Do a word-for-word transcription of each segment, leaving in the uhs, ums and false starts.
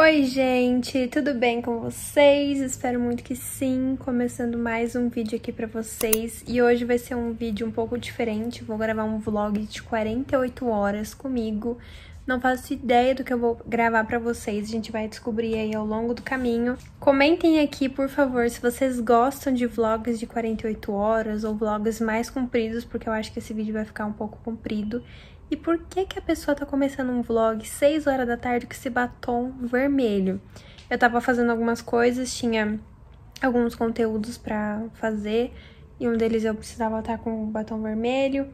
Oi gente, tudo bem com vocês? Espero muito que sim, começando mais um vídeo aqui pra vocês. E hoje vai ser um vídeo um pouco diferente, vou gravar um vlog de quarenta e oito horas comigo. Não faço ideia do que eu vou gravar pra vocês, a gente vai descobrir aí ao longo do caminho. Comentem aqui, por favor, se vocês gostam de vlogs de quarenta e oito horas ou vlogs mais compridos, porque eu acho que esse vídeo vai ficar um pouco comprido. E por que que a pessoa tá começando um vlog seis horas da tarde com esse batom vermelho? Eu tava fazendo algumas coisas, tinha alguns conteúdos pra fazer, e um deles eu precisava estar com o batom vermelho.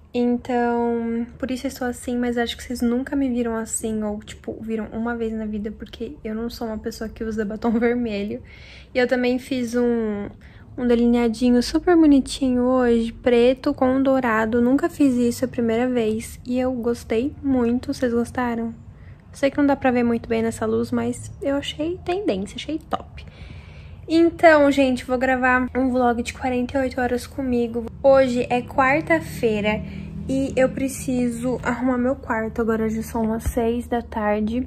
Então, por isso eu estou assim, mas acho que vocês nunca me viram assim, ou tipo, viram uma vez na vida, porque eu não sou uma pessoa que usa batom vermelho. E eu também fiz um... um delineadinho super bonitinho hoje, preto com dourado. Nunca fiz isso, é a primeira vez. E eu gostei muito. Vocês gostaram? Sei que não dá pra ver muito bem nessa luz, mas eu achei tendência, achei top. Então, gente, vou gravar um vlog de quarenta e oito horas comigo. Hoje é quarta-feira e eu preciso arrumar meu quarto. Agora já são umas seis da tarde.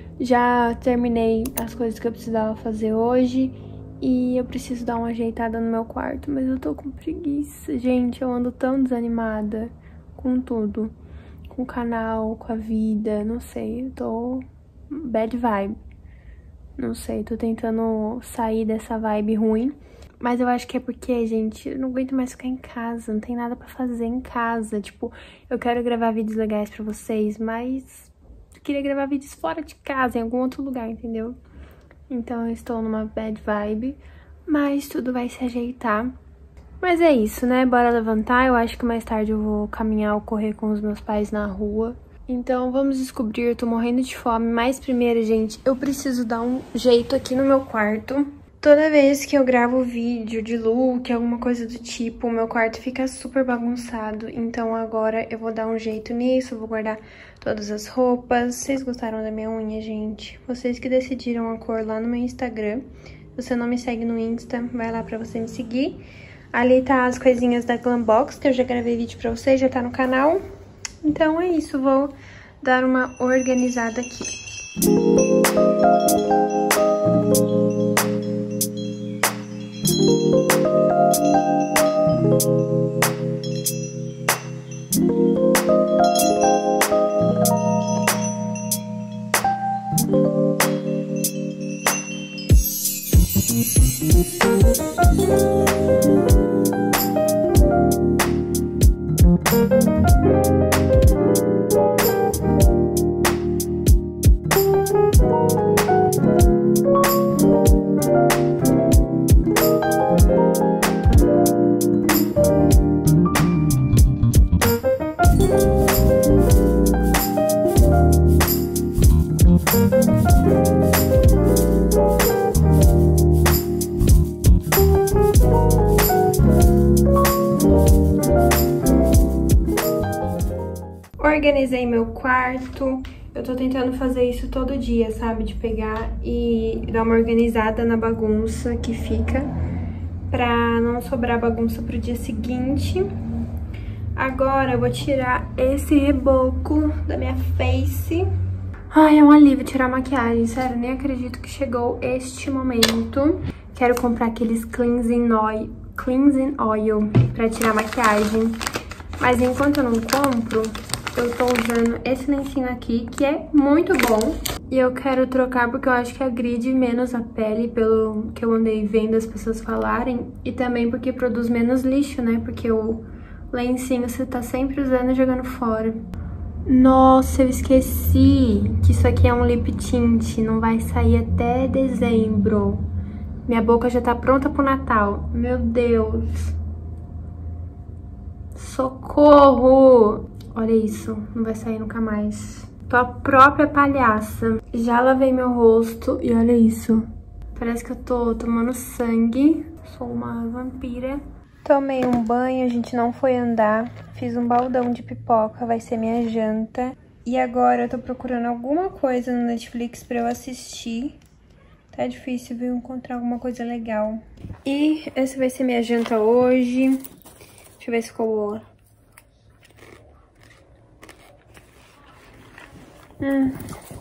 Já terminei as coisas que eu precisava fazer hoje. E eu preciso dar uma ajeitada no meu quarto, mas eu tô com preguiça. Gente, eu ando tão desanimada com tudo. Com o canal, com a vida, não sei. Eu tô bad vibe. Não sei, tô tentando sair dessa vibe ruim. Mas eu acho que é porque, gente, eu não aguento mais ficar em casa. Não tem nada pra fazer em casa. Tipo, eu quero gravar vídeos legais pra vocês, mas eu queria gravar vídeos fora de casa, em algum outro lugar, entendeu? Então eu estou numa bad vibe, mas tudo vai se ajeitar. Mas é isso, né? Bora levantar. Eu acho que mais tarde eu vou caminhar ou correr com os meus pais na rua. Então vamos descobrir, eu tô morrendo de fome. Mas primeiro, gente, eu preciso dar um jeito aqui no meu quarto. Toda vez que eu gravo vídeo de look, alguma coisa do tipo, o meu quarto fica super bagunçado. Então agora eu vou dar um jeito nisso, vou guardar todas as roupas. Vocês gostaram da minha unha, gente? Vocês que decidiram a cor lá no meu Instagram. Se você não me segue no Insta, vai lá pra você me seguir. Ali tá as coisinhas da Glambox, que eu já gravei vídeo pra vocês, já tá no canal. Então é isso, vou dar uma organizada aqui. Organizei meu quarto. Eu tô tentando fazer isso todo dia, sabe? De pegar e dar uma organizada na bagunça que fica, pra não sobrar bagunça pro dia seguinte. Agora eu vou tirar esse reboco da minha face. Ai, é um alívio tirar a maquiagem, sério, nem acredito que chegou este momento. Quero comprar aqueles cleansing oil, cleansing oil pra tirar a maquiagem. Mas enquanto eu não compro, eu tô usando esse lencinho aqui, que é muito bom. E eu quero trocar porque eu acho que agride menos a pele, pelo que eu andei vendo as pessoas falarem. E também porque produz menos lixo, né? Porque o lencinho você tá sempre usando e jogando fora. Nossa, eu esqueci que isso aqui é um lip tint, não vai sair até dezembro. Minha boca já tá pronta pro Natal. Meu Deus. Socorro! Olha isso, não vai sair nunca mais. Tô a própria palhaça. Já lavei meu rosto e olha isso. Parece que eu tô tomando sangue. Sou uma vampira. Tomei um banho, a gente não foi andar. Fiz um baldão de pipoca, vai ser minha janta. E agora eu tô procurando alguma coisa no Netflix pra eu assistir. Tá difícil, viu, encontrar alguma coisa legal. E essa vai ser minha janta hoje. Deixa eu ver se ficou boa. Hum,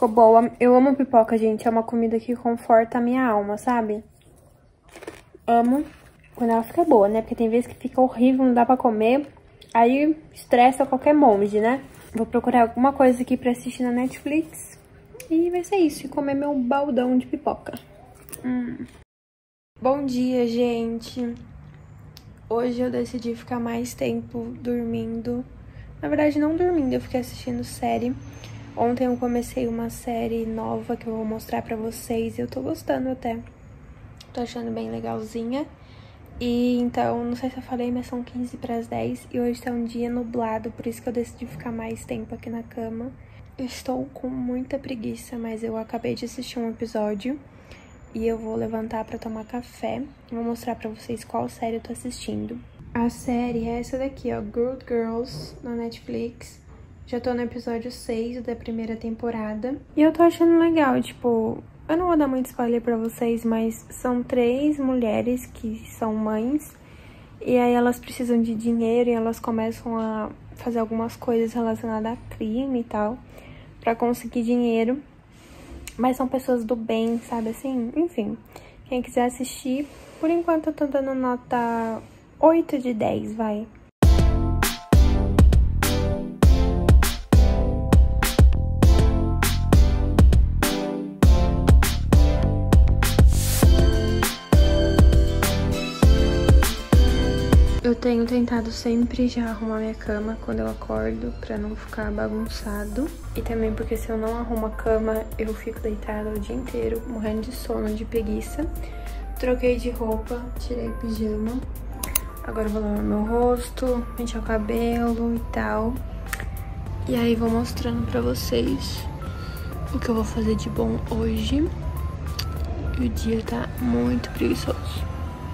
ficou boa. Eu amo pipoca, gente. É uma comida que conforta a minha alma, sabe? Amo quando ela fica boa, né? Porque tem vezes que fica horrível, não dá pra comer. Aí estressa qualquer monge, né? Vou procurar alguma coisa aqui pra assistir na Netflix. E vai ser isso. E comer meu baldão de pipoca. Hum. Bom dia, gente. Hoje eu decidi ficar mais tempo dormindo. Na verdade, não dormindo, eu fiquei assistindo série. Ontem eu comecei uma série nova que eu vou mostrar pra vocês. Eu tô gostando até. Tô achando bem legalzinha. E então, não sei se eu falei, mas são quinze para as dez. E hoje tá um dia nublado, por isso que eu decidi ficar mais tempo aqui na cama. Eu estou com muita preguiça, mas eu acabei de assistir um episódio. E eu vou levantar pra tomar café. Vou mostrar pra vocês qual série eu tô assistindo. A série é essa daqui, ó. Good Girls, na Netflix. Já tô no episódio seis da primeira temporada. E eu tô achando legal, tipo... Eu não vou dar muito spoiler pra vocês, mas são três mulheres que são mães. E aí elas precisam de dinheiro e elas começam a fazer algumas coisas relacionadas a crime e tal. Pra conseguir dinheiro. Mas são pessoas do bem, sabe assim? Enfim, quem quiser assistir, por enquanto eu tô dando nota oito de dez, vai. Eu tenho tentado sempre já arrumar minha cama quando eu acordo, pra não ficar bagunçado. E também porque se eu não arrumo a cama, eu fico deitada o dia inteiro, morrendo de sono, de preguiça. Troquei de roupa, tirei o pijama. Agora eu vou lavar meu rosto, pentear o cabelo e tal. E aí vou mostrando pra vocês o que eu vou fazer de bom hoje. E o dia tá muito preguiçoso.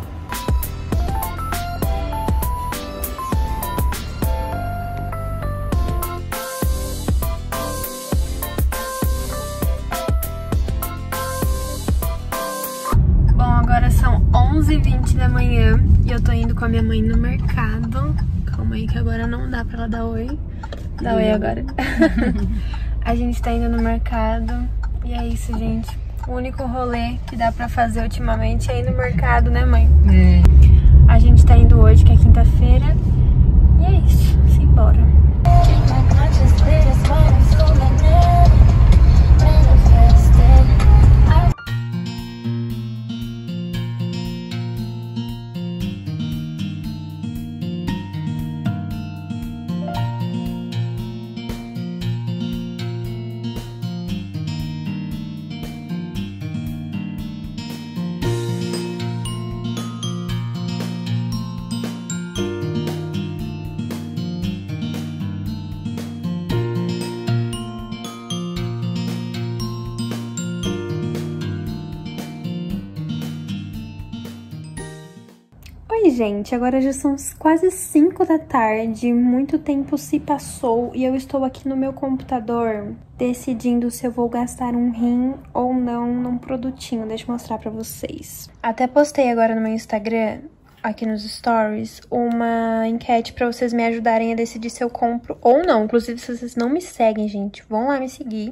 onze e vinte da manhã e eu tô indo com a minha mãe no mercado. Calma aí que agora não dá pra ela dar oi. Dá oi agora. A gente tá indo no mercado e é isso, gente. O único rolê que dá pra fazer ultimamente é ir no mercado, né, mãe? É. A gente tá indo hoje, que é quinta-feira. E é isso, simbora. Oi, gente, agora já são quase cinco da tarde, muito tempo se passou e eu estou aqui no meu computador decidindo se eu vou gastar um rim ou não num produtinho. Deixa eu mostrar pra vocês. Até postei agora no meu Instagram, aqui nos stories, uma enquete pra vocês me ajudarem a decidir se eu compro ou não. Inclusive, se vocês não me seguem, gente, vão lá me seguir.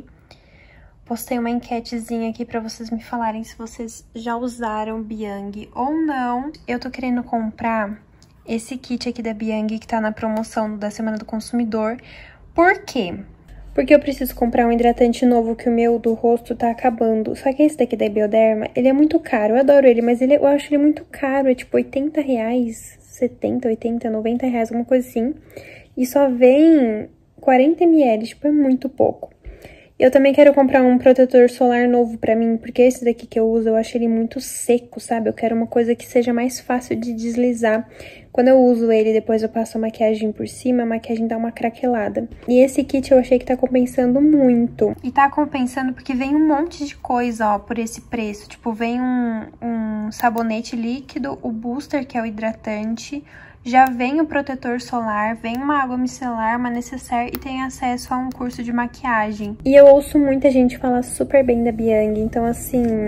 Postei uma enquetezinha aqui pra vocês me falarem se vocês já usaram Biang ou não. Eu tô querendo comprar esse kit aqui da Biang que tá na promoção da Semana do Consumidor. Por quê? Porque eu preciso comprar um hidratante novo que o meu do rosto tá acabando. Só que esse daqui da Bioderma, ele é muito caro. Eu adoro ele, mas ele, eu acho ele muito caro. É tipo oitenta reais, setenta, oitenta, noventa reais, alguma coisa assim. E só vem quarenta mililitros, tipo, é muito pouco. Eu também quero comprar um protetor solar novo pra mim, porque esse daqui que eu uso, eu acho ele muito seco, sabe? Eu quero uma coisa que seja mais fácil de deslizar. Quando eu uso ele, depois eu passo a maquiagem por cima, a maquiagem dá uma craquelada. E esse kit eu achei que tá compensando muito. E tá compensando porque vem um monte de coisa, ó, por esse preço. Tipo, vem um, um sabonete líquido, o booster, que é o hidratante... Já vem o protetor solar, vem uma água micelar, uma necessaire e tem acesso a um curso de maquiagem. E eu ouço muita gente falar super bem da Biang, então assim,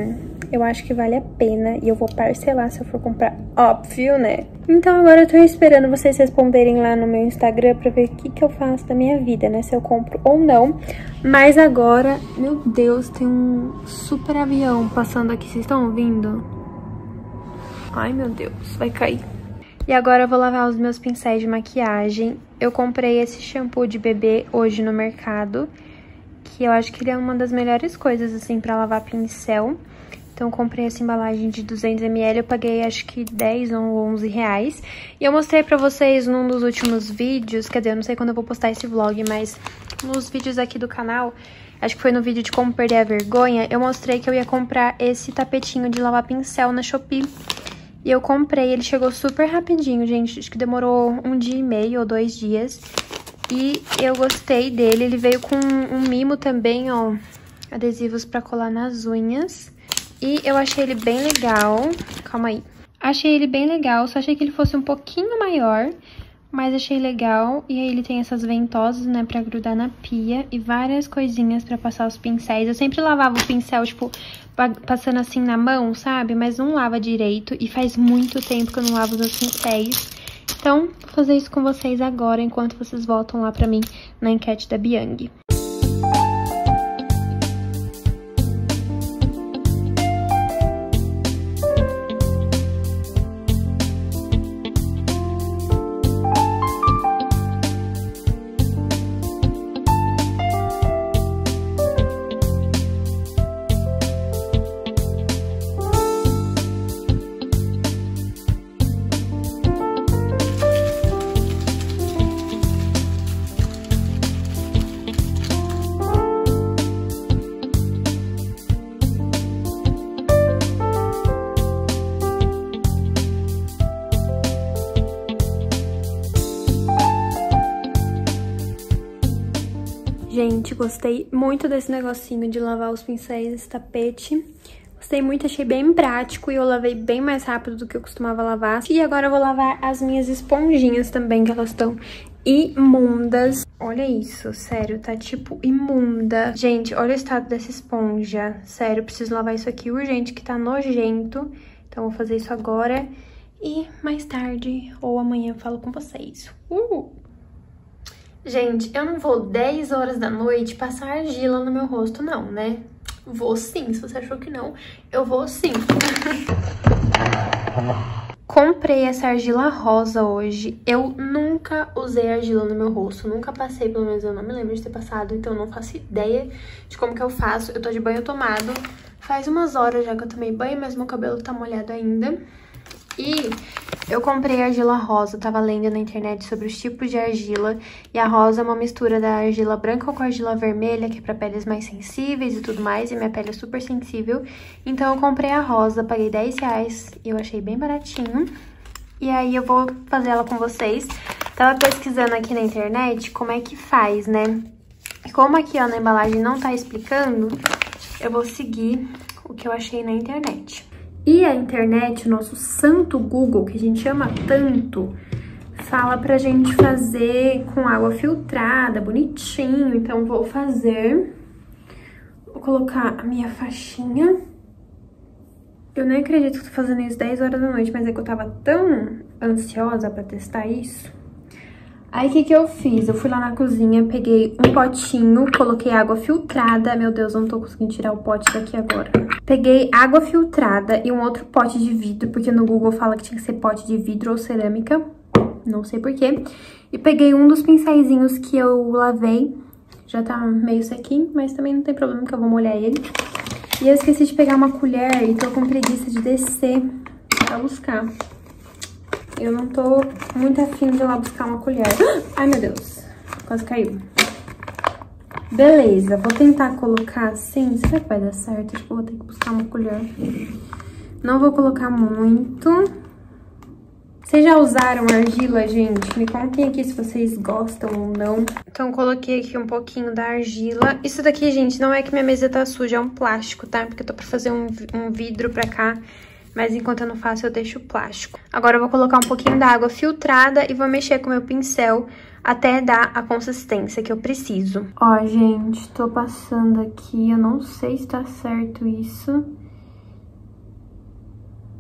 eu acho que vale a pena e eu vou parcelar se eu for comprar, óbvio, né? Então agora eu tô esperando vocês responderem lá no meu Instagram pra ver o que que eu faço da minha vida, né? Se eu compro ou não. Mas agora, meu Deus, tem um super avião passando aqui, vocês estão ouvindo? Ai, meu Deus, vai cair. E agora eu vou lavar os meus pincéis de maquiagem. Eu comprei esse shampoo de bebê hoje no mercado, que eu acho que ele é uma das melhores coisas, assim, pra lavar pincel. Então eu comprei essa embalagem de duzentos mililitros, eu paguei acho que dez ou onze reais. E eu mostrei pra vocês num dos últimos vídeos, quer dizer, eu não sei quando eu vou postar esse vlog, mas nos vídeos aqui do canal, acho que foi no vídeo de como perder a vergonha, eu mostrei que eu ia comprar esse tapetinho de lavar pincel na Shopee. E eu comprei, ele chegou super rapidinho, gente, acho que demorou um dia e meio ou dois dias. E eu gostei dele, ele veio com um mimo também, ó, adesivos pra colar nas unhas. E eu achei ele bem legal, calma aí. Achei ele bem legal, só achei que ele fosse um pouquinho maior, mas achei legal. E aí ele tem essas ventosas, né, pra grudar na pia e várias coisinhas pra passar os pincéis. Eu sempre lavava o pincel, tipo, passando assim na mão, sabe? Mas não lava direito e faz muito tempo que eu não lavo os meus pincéis. Então, vou fazer isso com vocês agora, enquanto vocês voltam lá pra mim na enquete da Biang. Gente, gostei muito desse negocinho de lavar os pincéis, esse tapete. Gostei muito, achei bem prático e eu lavei bem mais rápido do que eu costumava lavar. E agora eu vou lavar as minhas esponjinhas também, que elas estão imundas. Olha isso, sério, tá tipo imunda. Gente, olha o estado dessa esponja. Sério, preciso lavar isso aqui urgente, que tá nojento. Então vou fazer isso agora e mais tarde ou amanhã eu falo com vocês. Uh! Gente, eu não vou dez horas da noite passar argila no meu rosto, não, né? Vou sim, se você achou que não, eu vou sim. Comprei essa argila rosa hoje. Eu nunca usei argila no meu rosto, nunca passei, pelo menos eu não me lembro de ter passado, então eu não faço ideia de como que eu faço. Eu tô de banho tomado, faz umas horas já que eu tomei banho, mas meu cabelo tá molhado ainda. E eu comprei argila rosa, tava lendo na internet sobre os tipos de argila. E a rosa é uma mistura da argila branca com a argila vermelha, que é pra peles mais sensíveis e tudo mais. E minha pele é super sensível. Então eu comprei a rosa, paguei dez reais e eu achei bem baratinho. E aí eu vou fazer ela com vocês. Tava pesquisando aqui na internet como é que faz, né? E como aqui, ó, na embalagem não tá explicando, eu vou seguir o que eu achei na internet. E a internet, o nosso santo Google, que a gente ama tanto, fala pra gente fazer com água filtrada, bonitinho. Então, vou fazer... Vou colocar a minha faixinha. Eu nem acredito que tô fazendo isso dez horas da noite, mas é que eu tava tão ansiosa pra testar isso. Aí, o que que eu fiz? Eu fui lá na cozinha, peguei um potinho, coloquei água filtrada. Meu Deus, eu não tô conseguindo tirar o pote daqui agora. Peguei água filtrada e um outro pote de vidro, porque no Google fala que tinha que ser pote de vidro ou cerâmica. Não sei porquê. E peguei um dos pincéisinhos que eu lavei. Já tá meio sequinho, mas também não tem problema que eu vou molhar ele. E eu esqueci de pegar uma colher e tô com preguiça de descer pra buscar. Eu não tô muito afim de ir lá buscar uma colher. Ai, meu Deus. Quase caiu. Beleza, vou tentar colocar assim. Será que vai dar certo? Acho que eu vou ter que buscar uma colher. Não vou colocar muito. Vocês já usaram argila, gente? Me contem aqui se vocês gostam ou não. Então, coloquei aqui um pouquinho da argila. Isso daqui, gente, não é que minha mesa tá suja, é um plástico, tá? Porque eu tô pra fazer um, um vidro pra cá. Mas enquanto eu não faço, eu deixo o plástico. Agora eu vou colocar um pouquinho da água filtrada e vou mexer com o meu pincel até dar a consistência que eu preciso. Ó, gente, tô passando aqui, eu não sei se tá certo isso.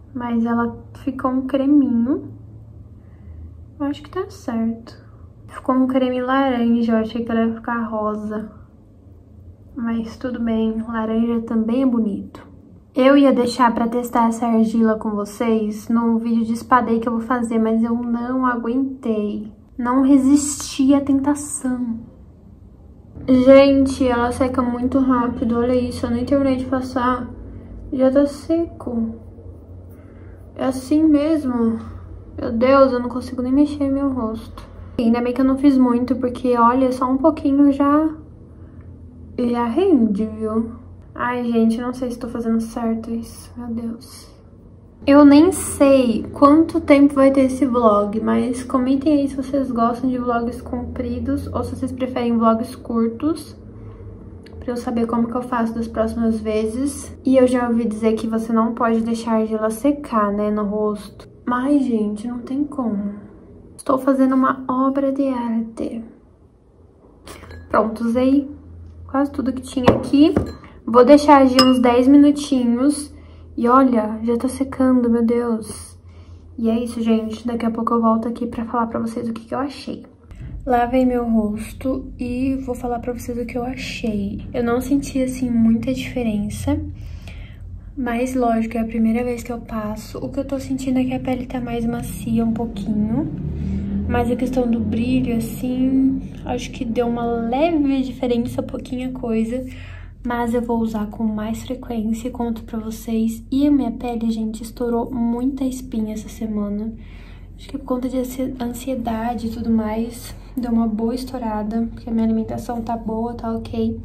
mas ela ficou um creminho. Eu acho que tá certo. Ficou um creme laranja, eu achei que ela ia ficar rosa. Mas tudo bem, laranja também é bonito. Eu ia deixar pra testar essa argila com vocês no vídeo de espadei que eu vou fazer, mas eu não aguentei. Não resisti à tentação. Gente, ela seca muito rápido, olha isso, eu nem terminei de passar. Já tá seco. É assim mesmo. Meu Deus, eu não consigo nem mexer meu rosto. Ainda bem que eu não fiz muito, porque olha, só um pouquinho já... Já rende, viu? Ai, gente, não sei se tô fazendo certo isso. Meu Deus. Eu nem sei quanto tempo vai ter esse vlog, mas comentem aí se vocês gostam de vlogs compridos ou se vocês preferem vlogs curtos, pra eu saber como que eu faço das próximas vezes. E eu já ouvi dizer que você não pode deixar a argila secar, né, no rosto. Mas, gente, não tem como. Estou fazendo uma obra de arte. Pronto, usei quase tudo que tinha aqui. Vou deixar agir uns dez minutinhos. E olha, já tá secando, meu Deus. E é isso, gente. Daqui a pouco eu volto aqui pra falar pra vocês o que, que eu achei. Lavei meu rosto e vou falar pra vocês o que eu achei. Eu não senti, assim, muita diferença. Mas, lógico, é a primeira vez que eu passo. O que eu tô sentindo é que a pele tá mais macia um pouquinho. Mas a questão do brilho, assim, acho que deu uma leve diferença, pouquinha coisa. Mas eu vou usar com mais frequência e conto pra vocês. E a minha pele, gente, estourou muita espinha essa semana. Acho que por conta de ansiedade e tudo mais, deu uma boa estourada. Porque a minha alimentação tá boa, tá ok.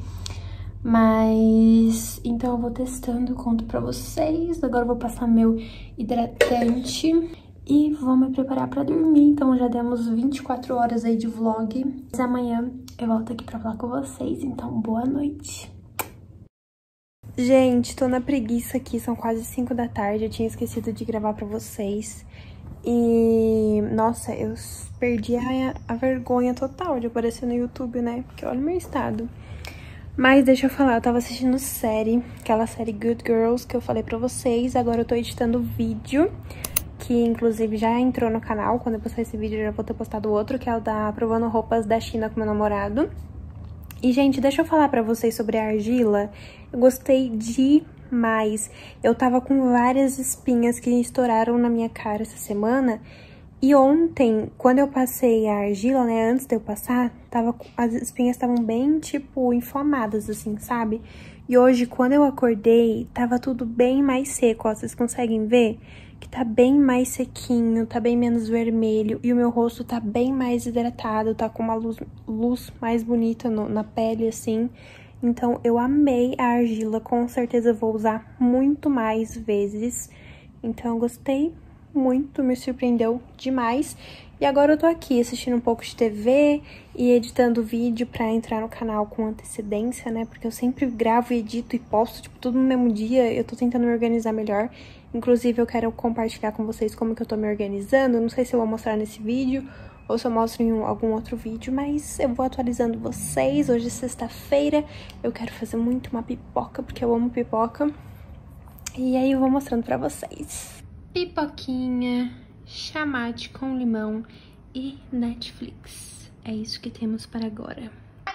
Mas, então eu vou testando e conto pra vocês. Agora eu vou passar meu hidratante e vou me preparar pra dormir. Então já demos vinte e quatro horas aí de vlog. Mas amanhã eu volto aqui pra falar com vocês. Então, boa noite. Gente, tô na preguiça aqui, são quase cinco da tarde, eu tinha esquecido de gravar pra vocês. E, nossa, eu perdi a, a vergonha total de aparecer no YouTube, né? Porque olha o meu estado. Mas deixa eu falar, eu tava assistindo série, aquela série Good Girls que eu falei pra vocês. Agora eu tô editando vídeo, que inclusive já entrou no canal. Quando eu postar esse vídeo eu já vou ter postado outro, que é o da provando roupas da China com meu namorado. E, gente, deixa eu falar pra vocês sobre a argila. Eu gostei demais. Eu tava com várias espinhas que estouraram na minha cara essa semana. E ontem, quando eu passei a argila, né, antes de eu passar, tava, as espinhas estavam bem, tipo, inflamadas, assim, sabe? E hoje, quando eu acordei, tava tudo bem mais seco, ó. Vocês conseguem ver? Que tá bem mais sequinho, tá bem menos vermelho. E o meu rosto tá bem mais hidratado, tá com uma luz, luz mais bonita no, na pele, assim. Então, eu amei a argila, com certeza vou usar muito mais vezes. Então, eu gostei muito, me surpreendeu demais. E agora eu tô aqui assistindo um pouco de T V e editando vídeo pra entrar no canal com antecedência, né? Porque eu sempre gravo, edito e posto, tipo, tudo no mesmo dia. Eu tô tentando me organizar melhor. Inclusive, eu quero compartilhar com vocês como que eu tô me organizando. Não sei se eu vou mostrar nesse vídeo ou se eu mostro em um, algum outro vídeo, mas eu vou atualizando vocês. Hoje é sexta-feira, eu quero fazer muito uma pipoca, porque eu amo pipoca. E aí eu vou mostrando pra vocês. Pipoquinha, chamate com limão e Netflix. É isso que temos para agora.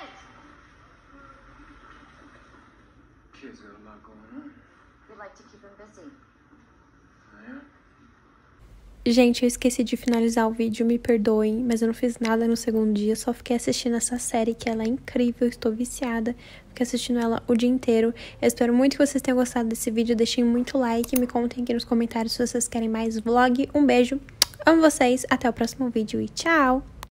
Kids got a lot going on. We like to keep them busy. Gente, eu esqueci de finalizar o vídeo, me perdoem, mas eu não fiz nada no segundo dia, só fiquei assistindo essa série que ela é incrível, estou viciada, fiquei assistindo ela o dia inteiro. Eu espero muito que vocês tenham gostado desse vídeo, deixem muito like, me contem aqui nos comentários se vocês querem mais vlog. Um beijo, amo vocês, até o próximo vídeo e tchau!